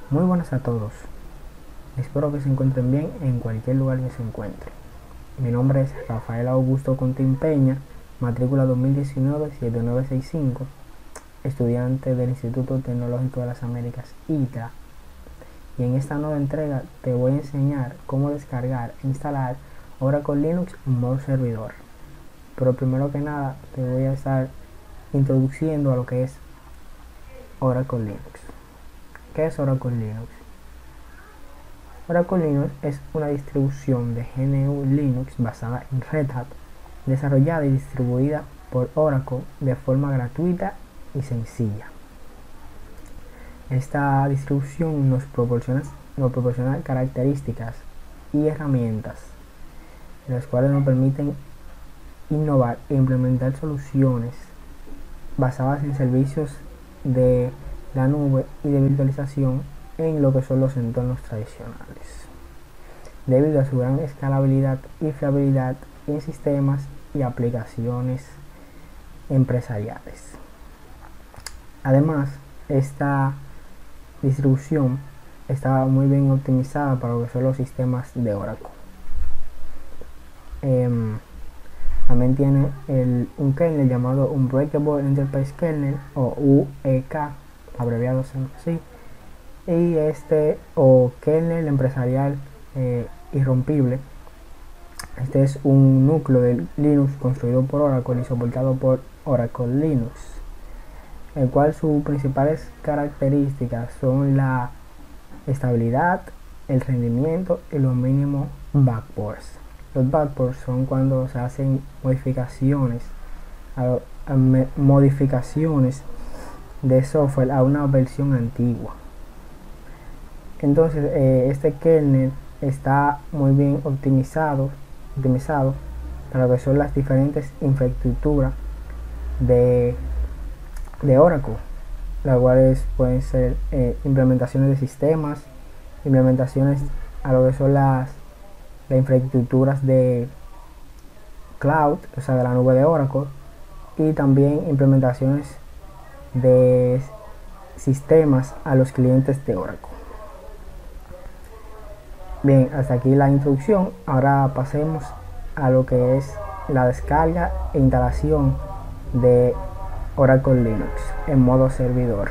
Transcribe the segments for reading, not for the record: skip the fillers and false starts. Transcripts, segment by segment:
Muy buenas a todos, espero que se encuentren bien en cualquier lugar que se encuentren. Mi nombre es Rafael Augusto Contín Peña, matrícula 2019-7965, estudiante del Instituto Tecnológico de las Américas ITA, y en esta nueva entrega te voy a enseñar cómo descargar e instalar Oracle Linux en modo servidor. Pero primero que nada te voy a estar introduciendo a lo que es Oracle Linux. ¿Qué es Oracle Linux? Oracle Linux es una distribución de GNU Linux basada en Red Hat, desarrollada y distribuida por Oracle de forma gratuita y sencilla. Esta distribución nos proporciona características y herramientas, las cuales nos permiten innovar e implementar soluciones basadas en servicios de la nube y de virtualización en lo que son los entornos tradicionales, debido a su gran escalabilidad y fiabilidad en sistemas y aplicaciones empresariales. Además, esta distribución está muy bien optimizada para lo que son los sistemas de Oracle. También tiene un kernel llamado Unbreakable Enterprise Kernel, o UEK, abreviados así, y kernel empresarial irrompible. Este es un núcleo de Linux construido por Oracle y soportado por Oracle Linux, el cual sus principales características son la estabilidad, el rendimiento y los mínimos backports. Los backports son cuando se hacen modificaciones de software a una versión antigua. Entonces este kernel está muy bien optimizado para lo que son las diferentes infraestructuras de Oracle, las cuales pueden ser implementaciones de sistemas, implementaciones a lo que son las infraestructuras de cloud, o sea, de la nube de Oracle, y también implementaciones de sistemas a los clientes de Oracle. Bien, hasta aquí la introducción. Ahora pasemos a lo que es la descarga e instalación de Oracle Linux en modo servidor.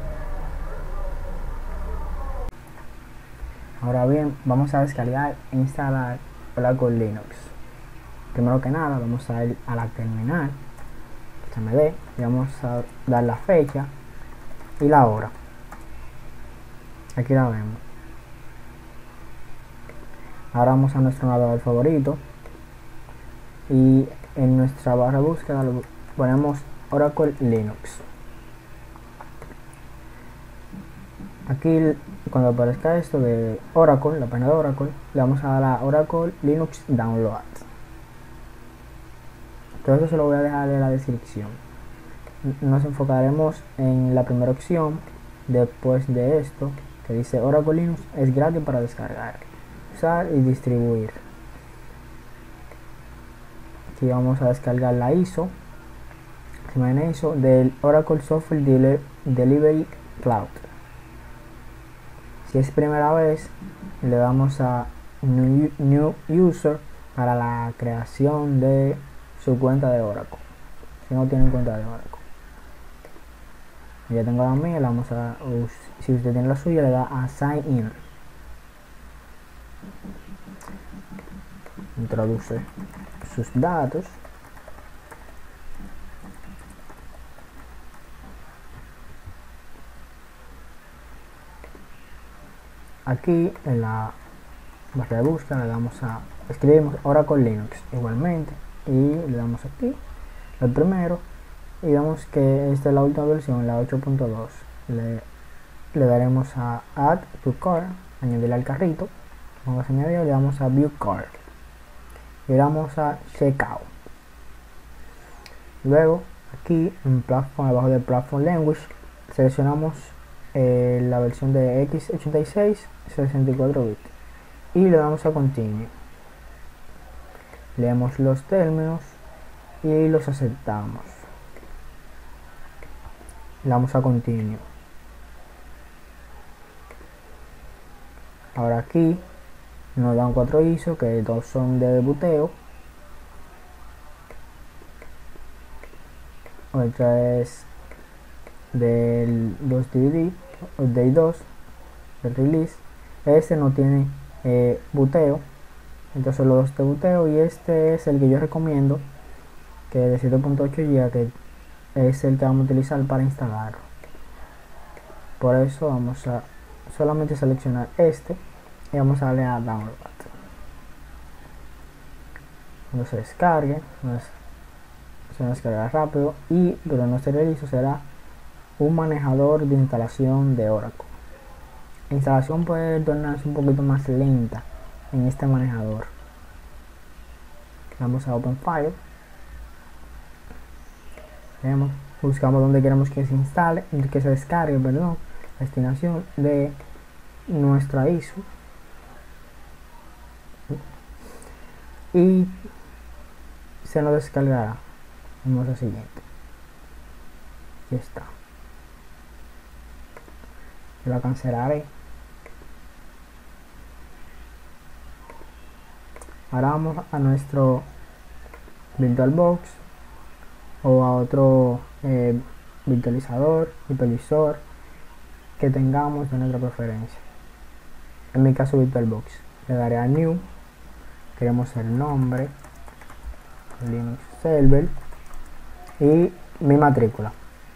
Ahora bien, vamos a descargar e instalar Oracle Linux. Primero que nada, vamos a ir a la terminal HMD y vamos a dar la fecha y la hora. Aquí la vemos. Ahora vamos a nuestro navegador favorito y en nuestra barra de búsqueda ponemos Oracle Linux. Aquí cuando aparezca esto de Oracle, la página de Oracle, le vamos a dar a Oracle Linux Download. Todo esto se lo voy a dejar en la descripción. Nos enfocaremos en la primera opción después de esto, que dice Oracle Linux es gratis para descargar, usar y distribuir. Aquí vamos a descargar la ISO del Oracle Software Delivery Cloud. Si es primera vez, le damos a New User para la creación de su cuenta de Oracle, si no tienen cuenta de Oracle. Ya tengo la mía, si usted tiene la suya, le da a Sign In. Introduce sus datos. Aquí en la barra de búsqueda escribimos Oracle Linux igualmente y le damos aquí el primero y vemos que esta es la última versión, la 8.2. le daremos a Add to Cart, añadirle al carrito. Vamos a añadir, le damos a View Cart y le damos a Checkout. Luego aquí en Platform, abajo de Platform Language, seleccionamos la versión de x86 64 bits y le damos a Continue. Leemos los términos y los aceptamos. Le damos a Continue. Ahora aquí nos dan 4 ISO, que 2 son de buteo, otra es del 2 DVD, o Day 2 del release. Este no tiene buteo, entonces los dos de buteo, y este es el que yo recomiendo, que es de 7.8 GB, que es el que vamos a utilizar para instalarlo. Por eso vamos a solamente seleccionar este y vamos a darle a download. Cuando se descargue, se descarga rápido, pero nuestro realizo será un manejador de instalación de Oracle. La instalación puede tornarse un poquito más lenta en este manejador. Vamos a Open File, buscamos donde queremos que se instale, que se descargue, perdón, la destinación de nuestra ISO, y se nos descargará. Vamos al siguiente. Aquí está. Yo la cancelaré. Ahora vamos a nuestro VirtualBox o a otro virtualizador, hipervisor que tengamos de nuestra preferencia. En mi caso, VirtualBox. Le daré a New. Queremos el nombre, Linux Server y mi matrícula.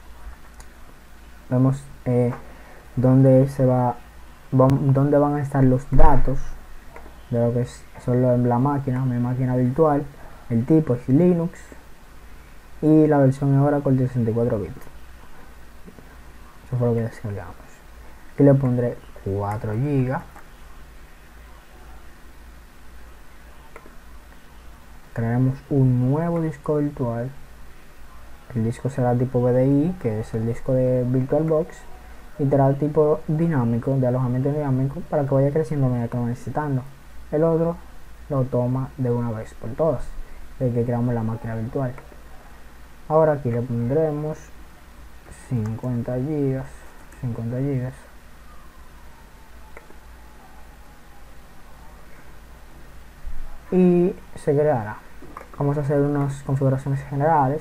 Vemos dónde van a estar los datos de lo que es solo la máquina, mi máquina virtual. El tipo es Linux y la versión es Oracle de 64 bits. Eso fue lo que descargamos. Aquí le pondré 4 GB. Crearemos un nuevo disco virtual. El disco será tipo VDI, que es el disco de VirtualBox, y será tipo dinámico, de alojamiento dinámico, para que vaya creciendo a medida que lo necesitando. El otro lo toma de una vez por todas, de que creamos la máquina virtual. Ahora aquí le pondremos 50 GB. Y se creará. Vamos a hacer unas configuraciones generales.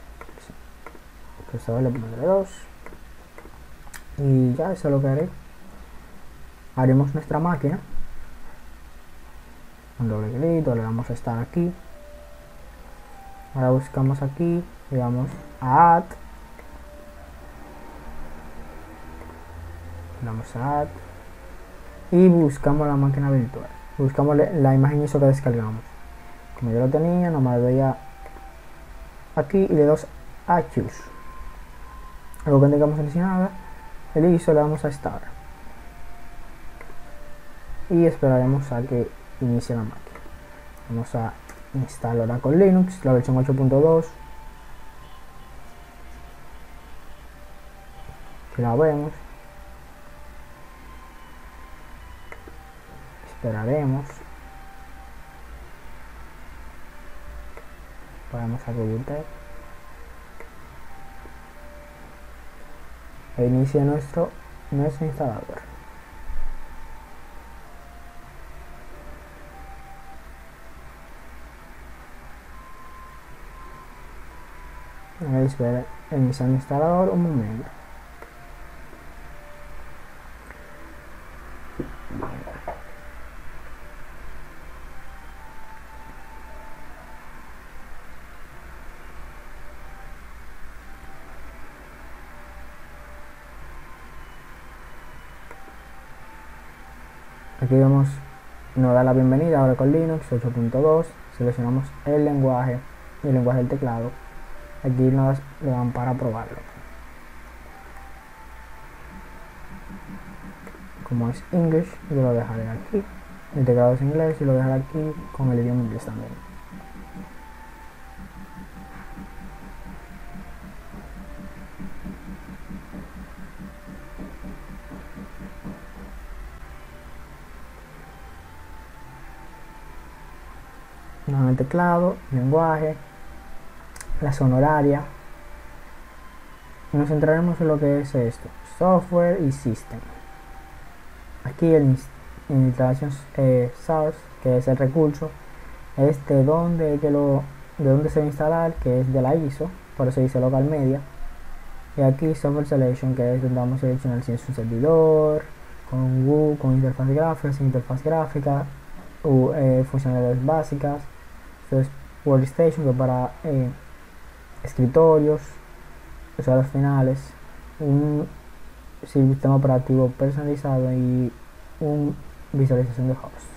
Pues ahora le pondré 2. Y ya, eso es lo que haré. Haremos nuestra máquina. Un doble clic, le damos a estar aquí. Ahora buscamos aquí y vamos a Add. Damos a Add. Y buscamos la máquina virtual. Buscamos la imagen ISO que descargamos. Como yo lo tenía, nomás le doy aquí y le doy a Choose. Luego que tengamos seleccionada el ISO, le damos a Start. Y esperaremos a que inicie la máquina. Vamos a instalar Oracle Linux, la versión 8.2. Aquí la vemos. Esperaremos. Podemos abrir e inicia nuestro instalador. Voy a esperar iniciar el instalador un momento. Aquí nos da la bienvenida ahora con Linux 8.2. Seleccionamos el lenguaje y el lenguaje del teclado. Aquí le dan para probarlo. Como es English, yo lo dejaré aquí. El teclado es inglés y lo dejaré aquí con el idioma inglés también. En el teclado, lenguaje, la zona horaria. Y nos centraremos en lo que es esto: software y system. Aquí installation source, que es el recurso, es de dónde se va a instalar, que es de la ISO, por eso dice local media. Y aquí software selection, que es donde vamos a seleccionar si es un servidor, con GUI, con interfaz gráfica, sin interfaz gráfica, funcionalidades básicas. Esto es workstation, que para escritorios, usuarios finales, un sistema operativo personalizado y una visualización de host.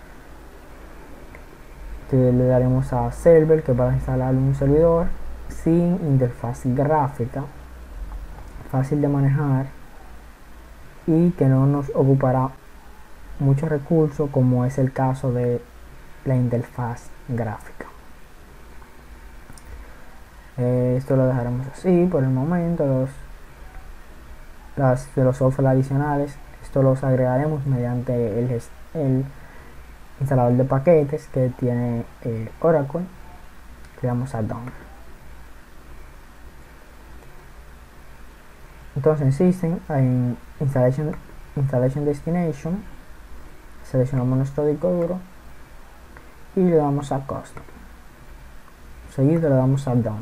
Entonces le daremos a server, que para instalar un servidor sin interfaz gráfica, fácil de manejar y que no nos ocupará muchos recursos, como es el caso de la interfaz gráfica. Esto lo dejaremos así por el momento. De los software adicionales, esto los agregaremos mediante el instalador de paquetes que tiene Oracle, que vamos a Done. Entonces en System, en Installation Destination, seleccionamos nuestro disco duro y le damos a Custom. Seguido le damos a Done.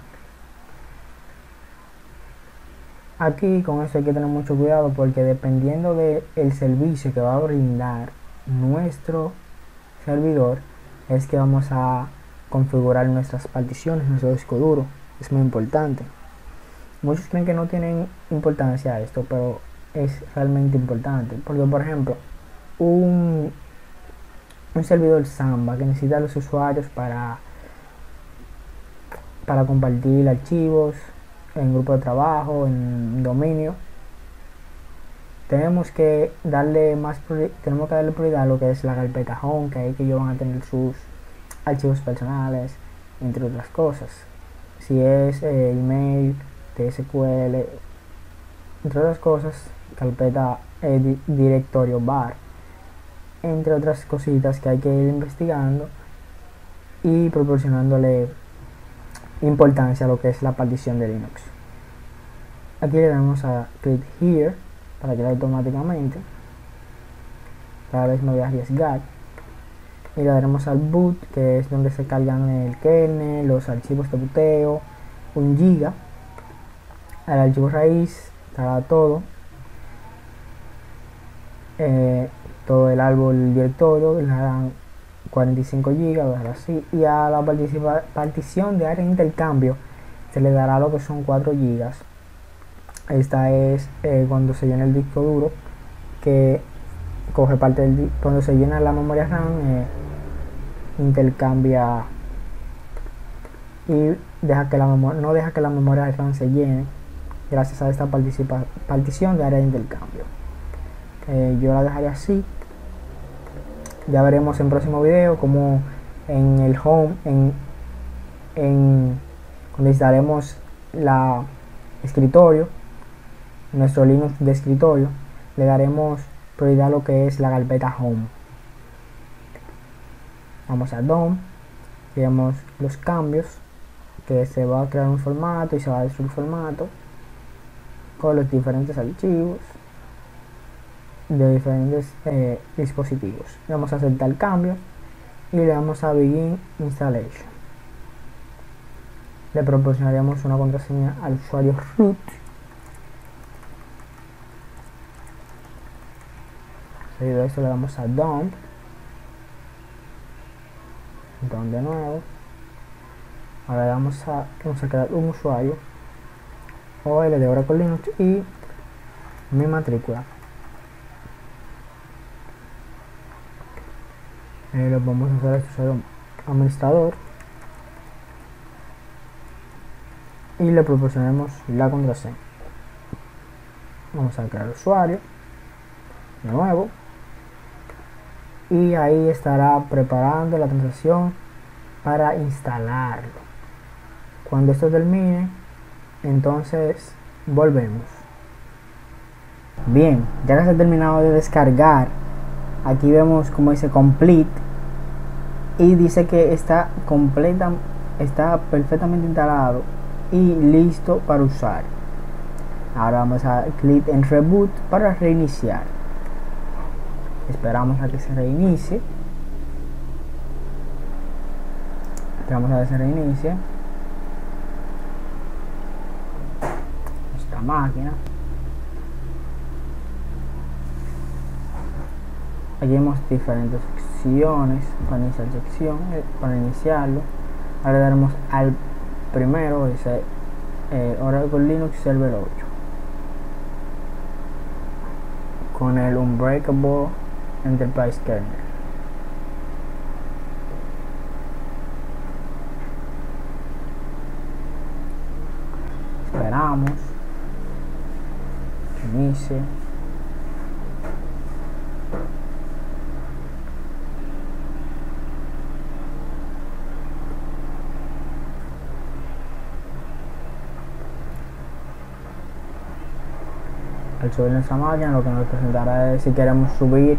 Aquí con esto hay que tener mucho cuidado, porque dependiendo del servicio que va a brindar nuestro servidor, es que vamos a configurar nuestras particiones, nuestro disco duro. Es muy importante. Muchos creen que no tienen importancia esto, pero es realmente importante, porque por ejemplo un servidor Samba que necesita a los usuarios para compartir archivos en grupo de trabajo, en dominio, tenemos que darle prioridad a lo que es la carpeta home, que ahí que ellos van a tener sus archivos personales, entre otras cosas. Si es email, TSQL, entre otras cosas, carpeta directorio bar, entre otras cositas que hay que ir investigando y proporcionándole importancia a lo que es la partición de Linux. Aquí le damos a click here para que automáticamente. Cada vez me voy a arriesgar y le daremos al boot, que es donde se cargan el kernel, los archivos de boteo, 1 giga. Al archivo raíz estará todo el árbol directorio, le darán 45 GB, así, y a la partición de área de intercambio se le dará lo que son 4 GB. Esta es cuando se llena el disco duro, que coge parte del cuando se llena la memoria RAM, intercambia y no deja que la memoria RAM se llene, gracias a esta partición de área de intercambio. Yo la dejaré así. Ya veremos en próximo video como en el home, cuando instalemos la escritorio, nuestro Linux de escritorio, le daremos prioridad a lo que es la carpeta home. Vamos a Done, vemos los cambios, que se va a crear un formato y se va a destruir formato con los diferentes archivos de diferentes dispositivos. Vamos a aceptar cambios y le damos a Begin Installation. Le proporcionaremos una contraseña al usuario root. Seguido de esto le damos a Done. Done de nuevo. Ahora vamos a crear un usuario OL de Oracle Linux y mi matrícula. Lo vamos a hacer a este usuario administrador y le proporcionaremos la contraseña. Vamos a crear el usuario de nuevo y ahí estará preparando la transacción para instalarlo. Cuando esto termine, entonces volvemos. Bien, ya que se ha terminado de descargar, aquí vemos como dice complete y dice que está perfectamente instalado y listo para usar. Ahora vamos a clic en reboot para reiniciar. Esperamos a que se reinicie. Esperamos a que se reinicie nuestra máquina. Aquí vemos diferentes secciones para iniciar sección, para iniciarlo. Ahora daremos al primero, dice Oracle Linux Server 8 con el Unbreakable Enterprise Kernel. Esperamos que inicie. Al subir nuestra máquina, lo que nos presentará es si queremos subir,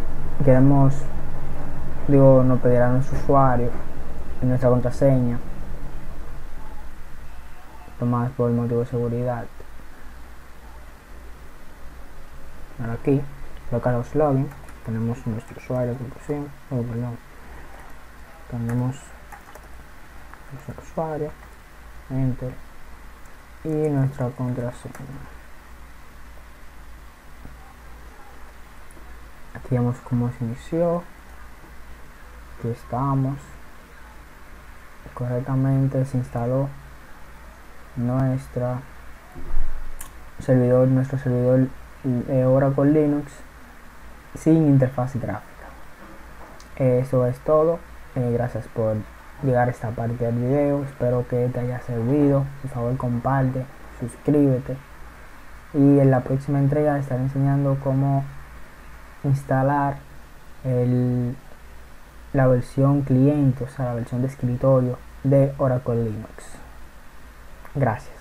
nos pedirá nuestro usuario y nuestra contraseña, más por motivo de seguridad. Ahora aquí, localhost login, tenemos nuestro usuario, tenemos nuestro usuario, enter, y nuestra contraseña. Aquí vemos cómo se inició. Aquí estamos. Correctamente se instaló nuestro servidor Oracle Linux sin interfaz gráfica. Eso es todo. Gracias por llegar a esta parte del video. Espero que te haya servido. Por favor, comparte, suscríbete. Y en la próxima entrega estaré enseñando cómo instalar la versión cliente, o sea, la versión de escritorio de Oracle Linux. Gracias.